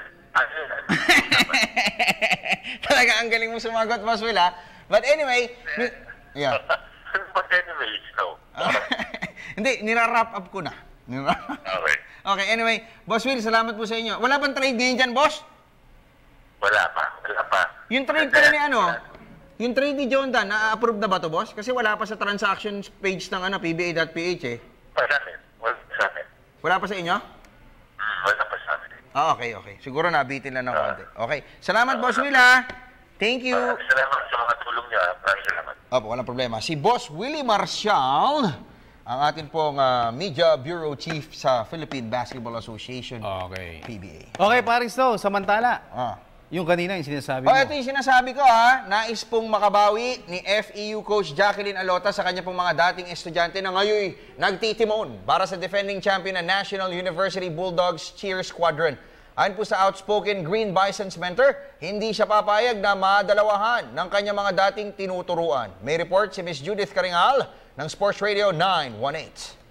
Talaga, ang galing mo sumagot, Boss Will, But anyway, But anyway, Snow. Hindi, nira-wrap up ko na. Okay. Okay, anyway, Boss Will, salamat po sa inyo. Wala bang trade ngayon dyan, Boss? Wala pa. Yung trade pala ni yung trade ni John Dan, na-approve na ba to, boss? Kasi wala pa sa transactions page ng PBA.ph eh. Wala sa amin. Wala pa sa inyo? Wala pa sa amin. Okay. Siguro nabitin lang ng konti. Okay. Salamat, Boss Will, ha? Thank you. Salamat sa mga tulong niyo. Maraming salamat. Opo, walang problema. Si Boss Willie Marcial, ang atin pong Media Bureau Chief sa Philippine Basketball Association. Okay. PBA. Okay, paring Snow, samantala. Yung kanina yung sinasabi mo. Ito yung sinasabi ko, ha. Nais pong makabawi ni FEU Coach Jacqueline Alota sa kanya pong mga dating estudyante na ngayon nagtitimon para sa defending champion na National University Bulldogs Cheer Squadron. Ayon po sa outspoken Green Bison's mentor, hindi siya papayag na madalawahan ng kanyang mga dating tinuturuan. May report si Miss Judith Caringal ng Sports Radio 918.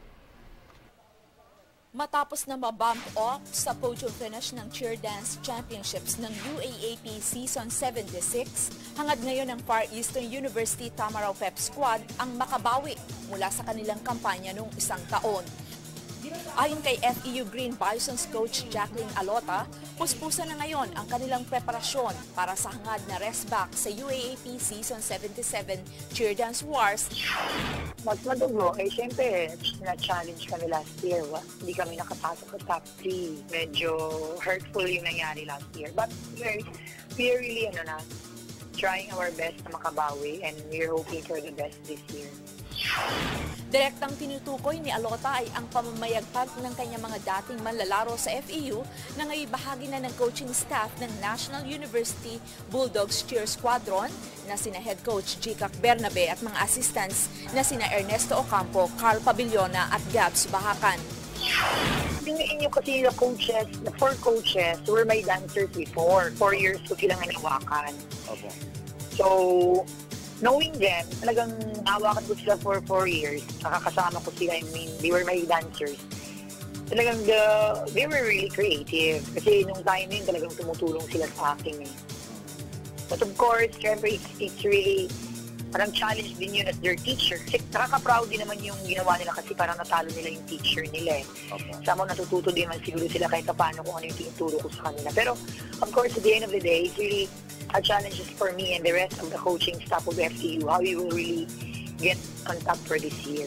Matapos na mabump off sa podium finish ng Cheer Dance Championships ng UAAP Season 76, hangad ngayon ng Far Eastern University Tamaraw Pep Squad ang makabawi mula sa kanilang kampanya noong isang taon. Ayon kay FEU Green Bison's coach Jacqueline Alota, puspusan na ngayon ang kanilang preparasyon para sa hangad na rest back sa UAAP Season 77 Cheer Dance Wars. Mas madugo, syempre, na-challenge kami last year. Hindi kami nakapasok sa top 3. Medyo hurtful yung nangyari last year. But we're really, trying our best na makabawi and we're hoping for the best this year. Direktang tinutukoy ni Alota ay ang pamamayagpag ng kanyang mga dating manlalaro sa FEU na ngayon bahagi na ng coaching staff ng National University Bulldogs Cheer Squadron na sina head coach Jikak Bernabe at mga assistants na sina Ernesto Ocampo, Carl Pabillona at Gabs Bahakan. Tingnan niyo kasi yung coaches, the 4 coaches were my dancers before. 4 years ko silang hinawakan. So, knowing them, talagang nahawakan ko sila for 4 years. Nakakasama ko sila, they were my dancers. Talagang they were really creative. Kasi nung time na yun, talagang tumutulong sila sa akin eh. But of course, syempre, it's really, parang challenge din yun as their teacher. Kasi nakaka-proud din naman yung ginawa nila kasi parang natalo nila yung teacher nila eh. Sama natututo din man siguro sila kahit paano kung ano yung tinuturo ko sa kanila. Pero of course, at the end of the day, it's really a challenge for me and the rest of the coaching staff of FEU, how we will really get on top for this year.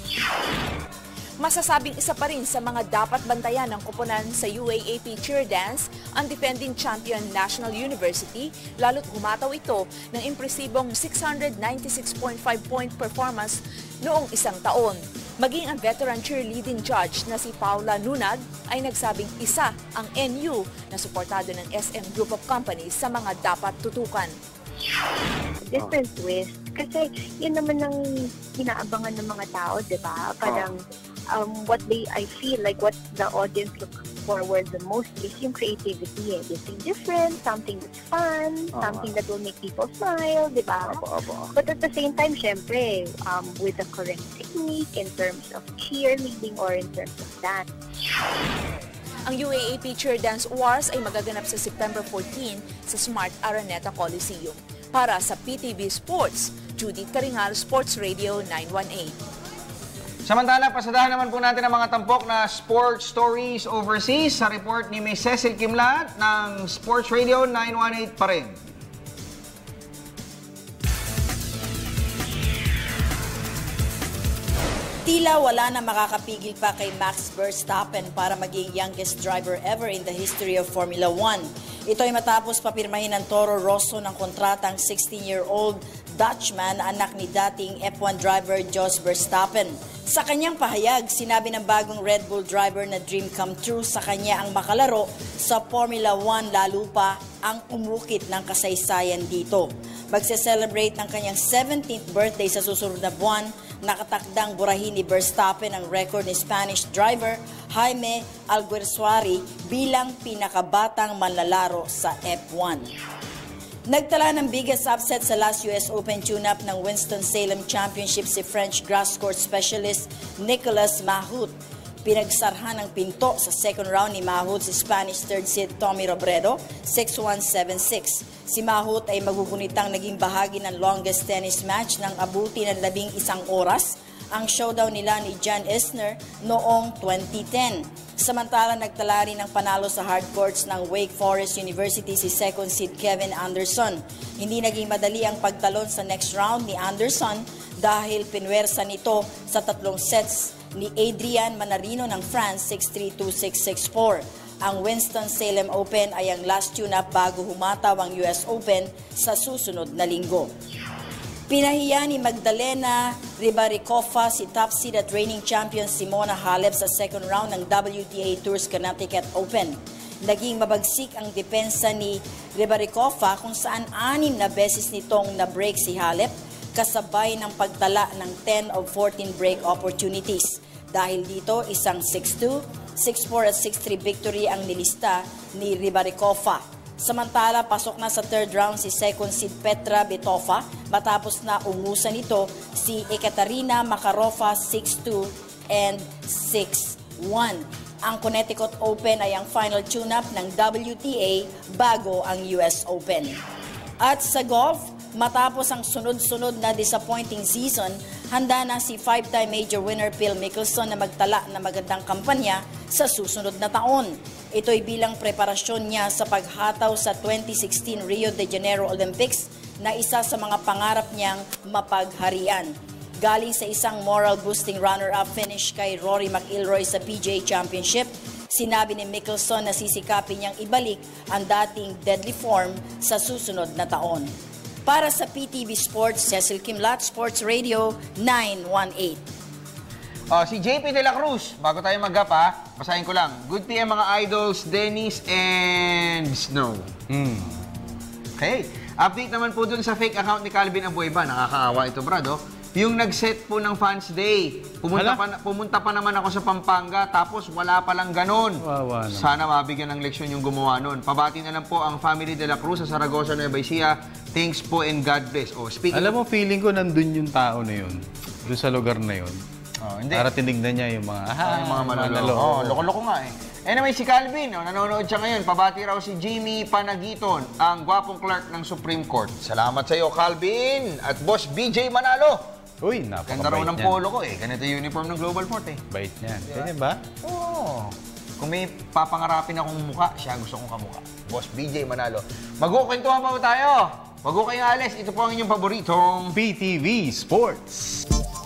Masasabing isa pa rin sa mga dapat bantayan ng koponan sa UAAP Cheer Dance ang defending champion National University, lalo't humataw ito ng impresibong 696.5 point performance noong isang taon. Maging ang veteran cheerleading judge na si Paula Nunag ay nagsabing isa ang NU na suportado ng SM Group of Companies sa mga dapat tutukan. Different twist. Kasi yun naman ang inaabangan ng mga tao, di ba? Parang I feel like what the audience look forward the most is yung creativity eh. Something different, something that's fun, something that will make people smile, di ba? But at the same time, syempre, with the correct technique in terms of cheerleading or in terms of dance. Ang UAAP Cheer Dance Wars ay magaganap sa September 14 sa Smart Araneta Coliseum. Para sa PTV Sports, Judith Caringal, Sports Radio 918. Samantala, pasadahan naman po natin ang mga tampok na sports stories overseas sa report ni Ms. Cecil Kimlat ng Sports Radio 918 pa rin. Tila wala na makakapigil pa kay Max Verstappen para maging youngest driver ever in the history of Formula 1. Ito ay matapos papirmahin ng Toro Rosso ng kontratang 16-year-old Dutchman, anak ni dating F1 driver Jos Verstappen. Sa kanyang pahayag, sinabi ng bagong Red Bull driver na dream come true sa kanya ang makalaro sa Formula 1, lalo pa ang umukit ng kasaysayan dito. Magse-celebrate ng kanyang 17th birthday sa susunod na buwan, nakatakdang burahin ni Verstappen ang record ni Spanish driver Jaime Alguersuari bilang pinakabatang manlalaro sa F1. Nagtala ng biggest upset sa last US Open tune-up ng Winston-Salem Championship si French grass court specialist Nicolas Mahut. Pinagsarhan ng pinto sa second round ni Mahut si Spanish third seed Tommy Robredo, 6-1, 7-6. Si Mahut ay magugunitang naging bahagi ng longest tennis match ng abuti ng 11 oras, ang showdown nila ni John Isner noong 2010. Samantala, nagtala rin ng panalo sa hard courts ng Wake Forest University si second seed Kevin Anderson. Hindi naging madali ang pagtalon sa next round ni Anderson dahil pinwersa nito sa 3 sets ni Adrian Manarino ng France 6-3, 2-6, 6-4. Ang Winston-Salem Open ay ang last tune-up bago humataw ang US Open sa susunod na linggo. Pinahiya ni Magdalena Ribaricoffa si top seed at reigning champion Simona Halep sa second round ng WTA Tours Connecticut Open. Naging mabagsik ang depensa ni Ribaricoffa kung saan 6 na beses nitong na-break si Halep kasabay ng pagtala ng 10 of 14 break opportunities. Dahil dito, isang 6-2, 6-4 at 6-3 victory ang nilista ni Ribaricoffa. Samantala, pasok na sa third round si second seed Petra Betova matapos na ungusan nito si Ekaterina Makarova 6-2 and 6-1. Ang Connecticut Open ay ang final tune-up ng WTA bago ang US Open. At sa golf, matapos ang sunod-sunod na disappointing season, handa na si 5-time major winner Phil Mickelson na magtala ng magandang kampanya sa susunod na taon. Ito'y bilang preparasyon niya sa paghataw sa 2016 Rio de Janeiro Olympics na isa sa mga pangarap niyang mapagharian. Galing sa isang moral-boosting runner-up finish kay Rory McIlroy sa PGA Championship, sinabi ni Mickelson na sisikapin niyang ibalik ang dating deadly form sa susunod na taon. Para sa PTV Sports, Cecil Kimlat, Sports Radio 918. Si JP De La Cruz, bago tayo mag-gap basahin ko lang. Good PM mga idols, Dennis and Snow. Okay. Update naman po dun sa fake account ni Calvin Abueva. Nakakaawa ito, Brad. Yung nag-set po ng Fans Day. Pumunta pa naman ako sa Pampanga, tapos wala palang ganon. Sana mabigyan ng leksyon yung gumawa nun. Pabati na lang po ang family De La Cruz sa Saragossa, Nueva Ecija. Thanks po and God bless. Alam mo, feeling ko nandun yung tao na yun. Doon sa lugar na yun. Para tinignan niya yung mga manalo. Loko-loko nga eh. Anyway, si Calvin, nanonood siya ngayon. Pabati raw si Jimmy Panagiton, ang gwapong clerk ng Supreme Court. Salamat sa iyo, Calvin. At Boss BJ Manalo. Uy, napakabait niyan. Ganda raw ng polo ko eh. Ganito yung uniform ng Global Fort eh. Bait niyan. Ganyan ba? Oo. Kung may papangarapin akong mukha, siya gusto kong kamukha. Boss BJ Manalo. Magkukwentuhan pa po tayo. Wag ko kayong alis. Ito po ang inyong paboritong PTV Sports.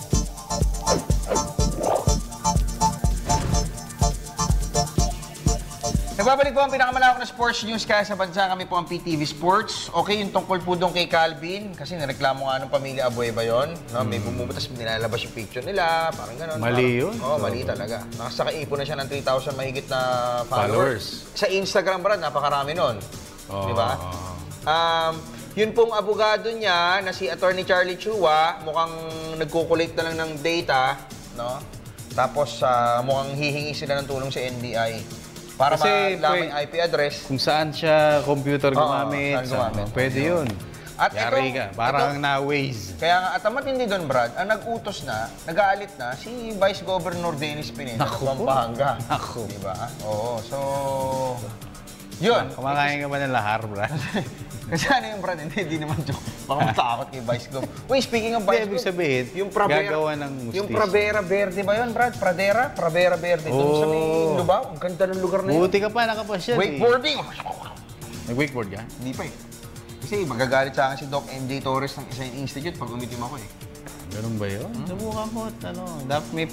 Nagbabalik po ang pinakamalawak na sports news kaya sa bansa. Kami po ang PTV Sports. Okay, yung tungkol po doon kay Calvin, kasi nireklamo nga ng pamilya Abueva yun. No? May bumubutas, nilalabas yung picture nila, parang gano'n. Mali yun? Oo, mali talaga. Nakasakaipon na siya ng 3,000 mahigit na followers. Sa Instagram, Brad, napakarami nun. Di ba? Yun pong abogado niya, na si Attorney Charlie Chua, mukhang nagkukulate na lang ng data, no? Tapos mukhang hihingi sila ng tulong sa NBI. Para malaman yung IP address. Kung saan siya computer gumamit. Pwede yun. At yari ka. Parang na-waze. Kaya nga, at matindi doon, Brad, ang nag-utos na, nag-aalit na, si Vice Governor Dennis Pineda ng Pampanga. Ako. Diba? Oo. So, yun. Kumakain ka ba ng lahar, Brad? Kasi ano yung Brad? Hindi naman joke. Baka matakot kay Vice Gov. Wait, speaking of Vice Gov, ibig sabihin, gagawa ng mustis. Yung Pradera Verde ba yun, Brad? Pradera Verde. Doon sa may Lubao. Ang ganda ng lugar na yun. Buti ka pa, nakapasyal Wakeboarding! Nag-wakeboard ka? Hindi pa eh. Kasi magagalit sa akin si Doc MJ Torres ng Design Institute pag umitim ako eh. Ganun ba yun? Subukan mo. Dapat may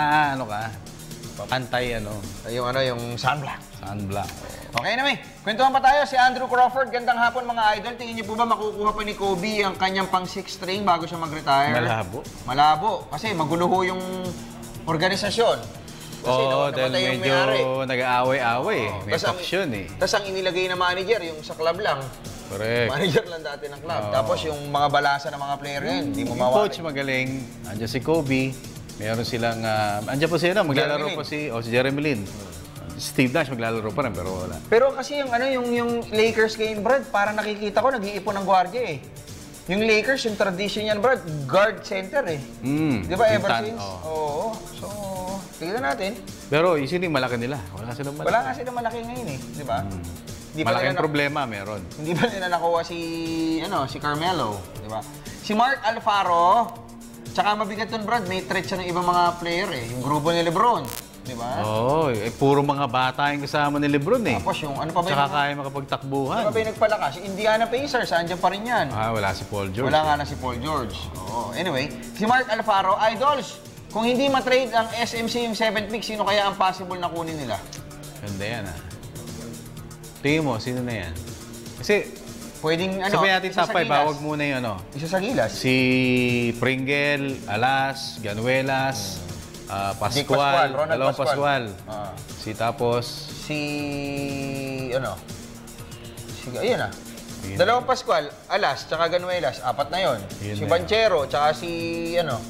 pantay yung sunblock. Sunblock. Okay na may. Kwentuhan pa tayo si Andrew Crawford. Gandang hapon mga idol. Tingin niyo po ba makukuha pa ni Kobe ang kanyang pang 6 string bago siya mag-retire? Malabo. Kasi magulo ho yung organisasyon. Kasi dahil medyo nag-aaway-aaway. May faction eh. Tapos ang inilagay na manager, yung sa club lang. Correct. Manager lang dati ng club. Tapos yung mga balasa ng mga player yun, hindi mo mawari. Yung coach magaling. Andiyan si Kobe. Meron silang, andiyan po sila, maglalaro pa si Jeremy Lin. Steve Nash maglalaro pa rin, pero wala. Pero kasi yung Lakers game, Brad, parang nakikita ko, nag-iipon ng gwardiya eh. Yung Lakers, yung tradition yan, Brad, guard center eh. Di ba ever since? Oo. So, tignan natin. Pero yung malaki nila. Wala silang malaki. Wala nga silang malaki ngayon eh. Di ba? Malaking problema, meron. Hindi ba nila nakuha si Carmelo? Di ba? Si Mark Alfaro, tsaka mabigat dun, Brad, may threat siya ng ibang mga player eh. Yung grupo ni LeBron. di ba? Oo, puro mga bata yung kasama ni Lebron eh. Tapos yung ano pa ba Tsaka kaya makapagtakbuhan. Ano pa ba yung nagpalakas? Indiana Pacers, andyan pa rin yan. Wala si Paul George. Wala nga na si Paul George. Oo. Anyway, si Mark Alfaro, Idols, kung hindi matrade ang SMC yung 7th pick, sino kaya ang possible na kunin nila? Ganda yan Tingin mo, sino na yan? Kasi, pwedeng ano, sabihin natin top 5, bawag muna yung ano. Isa sa gilas. Si Pringle, Alas, Ganuelas, Pascual, dalawang Pascual. Si tapos... ano? Ayan dalawang Pascual, Alas, tsaka Ganuelas, 4 na yon. Si Banchero, tsaka si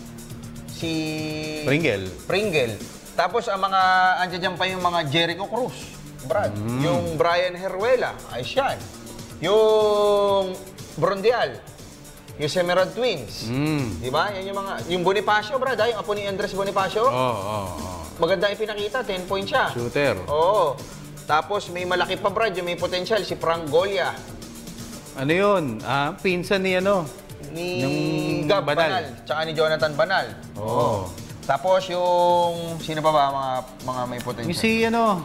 Pringle. Tapos ang mga, andyan pa yung mga Jericho Cruz, Brad. Yung Brian Heruela, ayos yan. Yung Brondial, yung Semerad Twins. Di ba? Yan yung mga, yung Bonifacio, Brad, yung apo ni Andres Bonifacio. Maganda ipinakita, 10 points siya. Shooter. Oo. Tapos may malaki pa, Brad, yung may potential, si Frank Golia. Ano yun? Pinsan ni ni Gab Banal, tsaka ni Jonathan Banal. Oo. Tapos yung, sino pa ba mga may potential? Si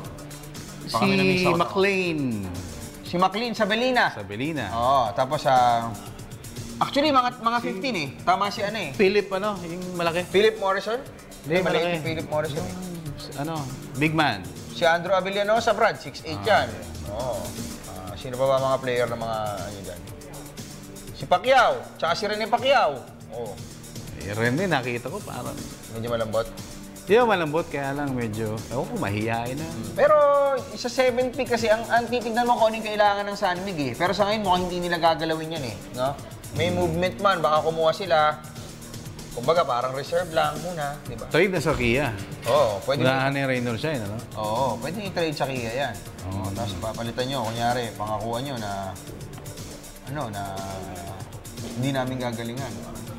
McLean. Si McLean sa Belina. Oo. Tapos actually, mga 15 Tama si Philip, yung malaki. Philip Morrison? Hindi, malaki. Philip Morrison. Big man. Si Andrew Avellanosa, Brad, 6'8 yan. Oo. Sino pa ba mga player na mga dyan? Si Pacquiao, tsaka si Rene Pacquiao. Oo. Rene, nakita ko parang... Medyo malambot? Hindi malambot, kaya lang medyo... mahihain na. Pero sa 7th pick kasi, ang titignan mo kung anong kailangan ng San Mig Pero sa ngayon, mukhang hindi nila gagalawin yan no? May movement man, baka kumuha sila. Kumbaga, parang reserve lang muna, di ba? Trade na sa Kia. Oo, pwede. Unahan ni Reynolds siya, no? Oo, pwede i-trade sa Kia yan. Tapos papalitan nyo, kunyari, pangakuha nyo na... na... hindi namin gagalingan.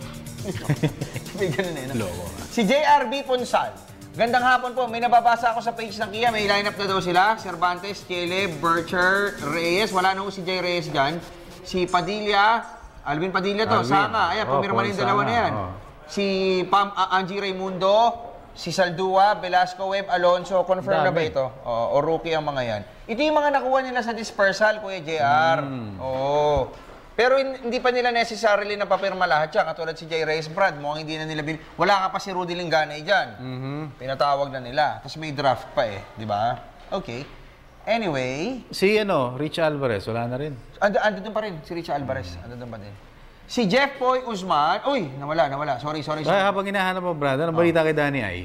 May ganun no? Si JRB Ponsal. Gandang hapon po. May nababasa ako sa page ng Kia. May lineup na daw sila. Cervantes, Chele, Bircher, Reyes. Wala na si Jay Reyes dyan. Si Padilla. Alvin Padilla to. Sanga. Ayan, pumirma na yung dalawa na yan. Si Angie Raimundo. Si Saldua, Velasco Web, Alonso. Confirm na ba ito? O rookie ang mga yan. Ito yung mga nakuha nila sa dispersal, Kuya JR. Oo. Pero hindi pa nila necessarily napapirma lahat siya. Katulad si Jay Reyes, Brad, mukhang hindi na nila wala ka pa si Rudy Linganay dyan. Pinatawag na nila. Tapos may draft pa di ba? Okay. Anyway. Si Rich Alvarez, wala na rin. Andun pa rin, si Rich Alvarez. Andun pa din. Si Jeff Boy Usman. Uy, nawala. Sorry. Habang hinahanap mo, Brad, anong balita kay Danny Ay?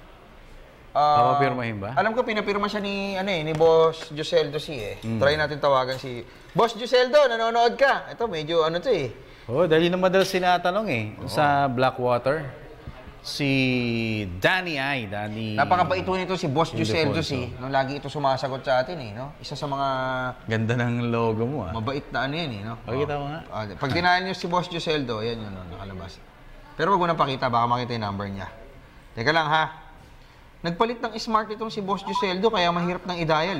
Papapirmahin ba? Alam ko, pinapirma siya ni Boss Joseldo Try natin tawagan si... Boss Joseldo, nanonood ka? Ito, medyo dahil na madalas sinatanong sa Blackwater. Si Danny Ay, Napakabait nito si Boss Joseldo nung lagi ito sumasagot sa atin no? Isa sa mga... Ganda ng logo mo Mabait na yan no? Pakita mo nga. Pag tinahan niyo si Boss Joseldo, yan yun, nakalabas. Pero wag mo nang pakita, baka makita yung number niya. Teka lang Nagpalit ng smart itong si Boss Joseldo, kaya mahirap nang i-dial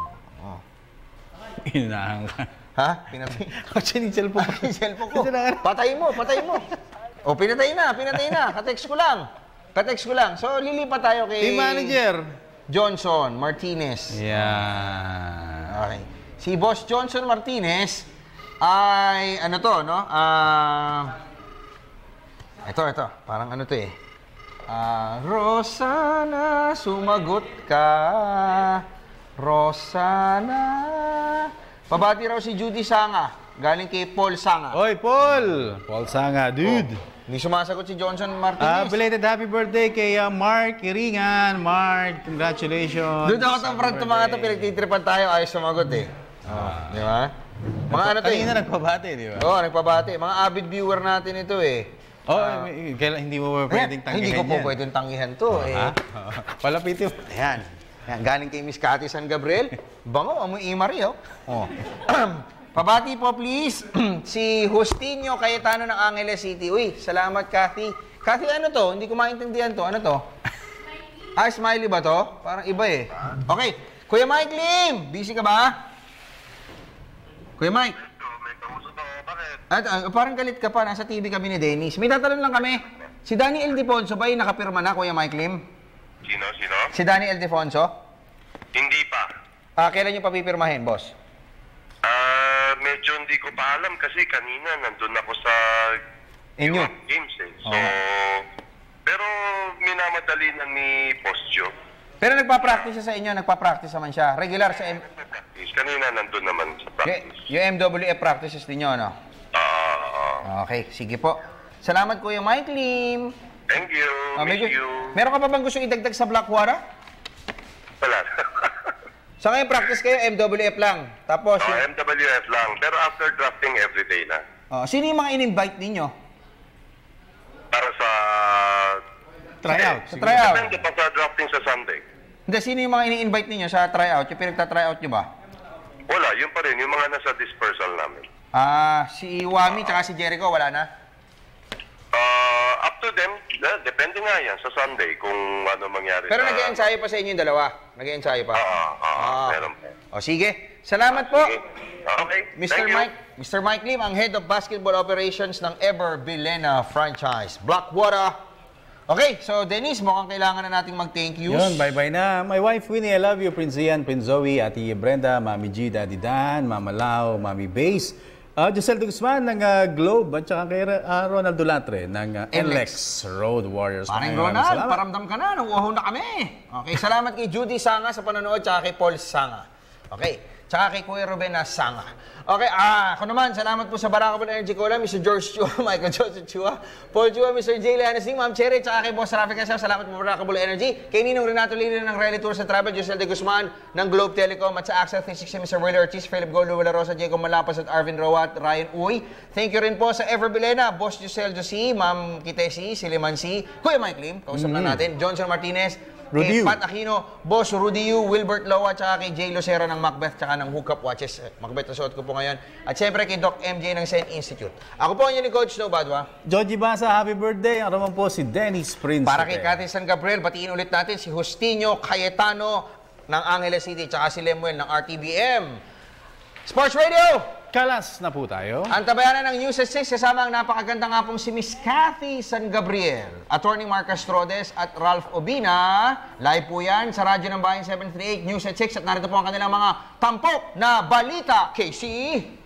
Inahan ka. Pinatay? Kasi yung cellphone ko. Cellphone ko. Patay mo. Pinatay na. Ka-text ko lang. So, lilipat tayo kay... Team manager. Johnson Martinez. Yeah. Okay. Si Boss Johnson Martinez ay, ito. Parang Rosana, sumagot ka. Rosana. Pabati raw si Judy Sanga. Galing kay Paul Sanga. Oy, Paul! Paul Sanga, dude. Hindi sumasagot si Johnson Martinez. Belated happy birthday kay Mark Iringan. Mark, congratulations. Doon ako sa front mga ito, pinagtitripan tayo, ayos sumagot Di ba? Mga Kanina nagpabati, di ba? Nagpabati. Mga avid viewer natin ito hindi mo pwedeng tanggihan Hindi ko po pwedeng tanggihan to Palapitin mo. Ayan. Galing kay Miss Cathy San Gabriel. Bango, amoy imari Pabati po please si Justinio Cayetano ng Angeles City. Uy, salamat Cathy. Cathy, ano to? Hindi ko maintindihan to. Ano to? Smiley ba to? Parang iba Okay. Kuya Mike Lim, busy ka ba? Kuya Mike? Parang galit ka pa. Nasa TV kami ni Dennis. May tatanong lang kami. Si Danny Ildefonso ba nakapirma na, Kuya Mike Lim? Sino? Si Danny Ildefonso? Hindi pa. Kailan nyo papipirmahin, boss? Medyo hindi ko pa alam kasi kanina nandun ako sa Inyo? games eh. So, pero minamadali na ni Postjo. Pero nagpa-practice siya sa inyo, nagpa-practice naman siya. Regular sa Kanina nandun naman sa practice. Yung MWF practices ninyo, no? Okay, sige po. Salamat, Kuya Mike Lim. Thank you. Miss you. Meron ka pa bang gusto idagdag sa Blackwater? Wala. Sa ngayon, practice kayo, MWF lang. Tapos... MWF lang. Pero after drafting, everyday na. Sino yung mga in-invite ninyo? Para sa... Tryout. Sa tryout. Depende pa sa drafting sa Sunday. Hindi, sino yung mga ini-invite ninyo sa tryout? Yung pinagta-tryout nyo ba? Wala, yun pa rin. Yung mga nasa dispersal namin. Si Wami tsaka si Jericho, wala na? Up to them. Depende nga yan sa Sunday kung ano mangyari. Pero nag-i-ensayo pa sa inyo yung dalawa? Nag-i-ensayo pa? Meron pa. Sige. Salamat po. Okay. Mr. Mike Lim, ang Head of Basketball Operations ng Ever Bilena Franchise. Blackwater. Okay, so Dennis, mukhang kailangan na nating mag-thank yous. Yun, bye-bye na. My wife, Winnie, I love you. Prince Ian, Prince Zoe, Ate Brenda, Mami G, Daddy Dan, Mama Lau, Mami Base, Giselle Guzman ng Globe, at saka kay Ronald Dulatre ng NLEX Road Warriors. Parang Ronald, paramdam ka na, nauuhaw na kami. Okay, salamat kay Judy Sanga sa panonood, tsaka kay Paul Sanga. Okay, tsaka kay Kuya Ruben na Sanga. Okay, ako naman, salamat po sa Barakabal Energy Cola, Mr. George Chua, Michael Joseph Chua, Paul Chua, Mr. J. Leanesing, Ma'am Cherry, tsaka kay Boss Rafi Casal, salamat po Barakabal Energy, kay Ninong Renato Lili ng Rally Tours and Travel, Giselle de Guzman ng Globe Telecom, at sa Axel 360, Mr. Willie Ortiz, Philip Golo, Willa Rosa, Jacob Malapas, at Arvin Rowat, Ryan Uy. Thank you rin po sa Ever Bilena, Boss Giselle Josie, Ma'am Kitesi, Siliman C, Kuya Mike Lim, kausap na natin, Johnson Martinez, kay Pat Aquino, Boss Rudy Yu, Wilbert Loa, tsaka kay Jay Lucero ng Macbeth, tsaka ng Hookup Watches. Macbeth na suot ko po ngayon. At syempre kay Doc MJ ng Sen Institute. Ako po ang yun ni Coach No Badwa. Joji Basa, happy birthday. Ang naman po si Dennis Prince. Para kay Cathy San Gabriel, batiin ulit natin si Justino Cayetano ng Angeles City, tsaka si Lemuel ng RTBM. Sports Radio! Kalas na po tayo. Ang tabayanan ng News at 6, kasama ang napakaganda nga pong si Miss Cathy San Gabriel, Attorney Mark Castrodes at Ralph Obina. Live po yan sa Radyo ng Bayan 738 News at 6 at narito po ang kanilang mga tampok na balita. KC!